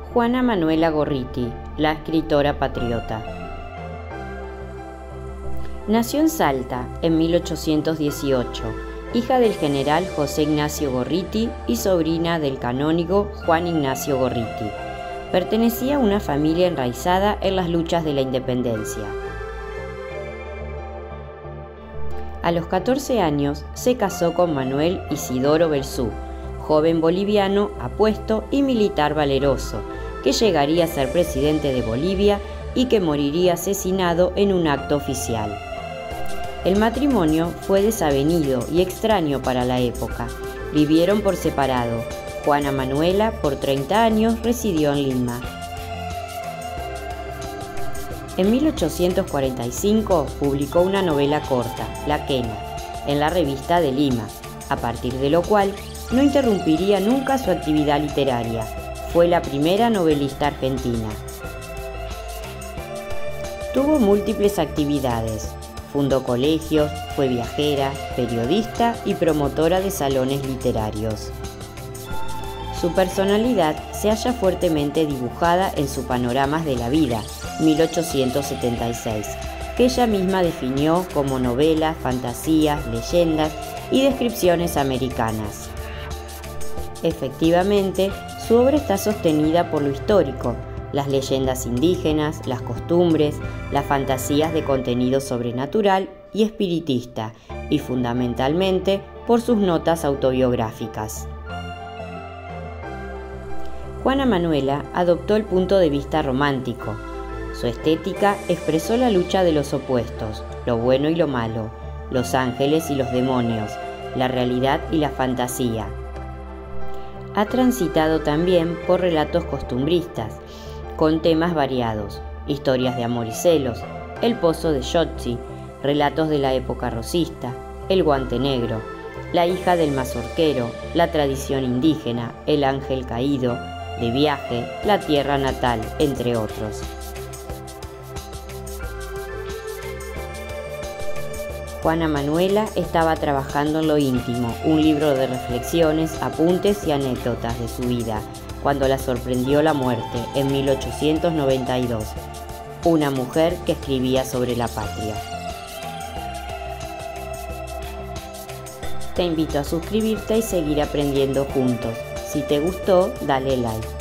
Juana Manuela Gorriti, la escritora patriota. Nació en Salta en 1818, hija del general José Ignacio Gorriti y sobrina del canónigo Juan Ignacio Gorriti. Pertenecía a una familia enraizada en las luchas de la independencia. A los 14 años se casó con Manuel Isidoro Belzú, joven boliviano apuesto y militar valeroso, que llegaría a ser presidente de Bolivia y que moriría asesinado en un acto oficial. El matrimonio fue desavenido y extraño para la época. Vivieron por separado. Juana Manuela, por 30 años, residió en Lima. En 1845 publicó una novela corta, La Quena, en la Revista de Lima, a partir de lo cual no interrumpiría nunca su actividad literaria. Fue la primera novelista argentina. Tuvo múltiples actividades. Fundó colegios, fue viajera, periodista y promotora de salones literarios. Su personalidad se halla fuertemente dibujada en su Panoramas de la Vida, 1876, que ella misma definió como novelas, fantasías, leyendas y descripciones americanas. Efectivamente, su obra está sostenida por lo histórico, las leyendas indígenas, las costumbres, las fantasías de contenido sobrenatural y espiritista, y fundamentalmente por sus notas autobiográficas. Juana Manuela adoptó el punto de vista romántico. Su estética expresó la lucha de los opuestos, lo bueno y lo malo, los ángeles y los demonios, la realidad y la fantasía. Ha transitado también por relatos costumbristas, con temas variados, historias de amor y celos, el pozo de Yotzi, relatos de la época rosista, el guante negro, la hija del mazorquero, la tradición indígena, el ángel caído, de viaje, la tierra natal, entre otros. Juana Manuela estaba trabajando en Lo íntimo, un libro de reflexiones, apuntes y anécdotas de su vida, cuando la sorprendió la muerte en 1892, una mujer que escribía sobre la patria. Te invito a suscribirte y seguir aprendiendo juntos. Si te gustó, dale like.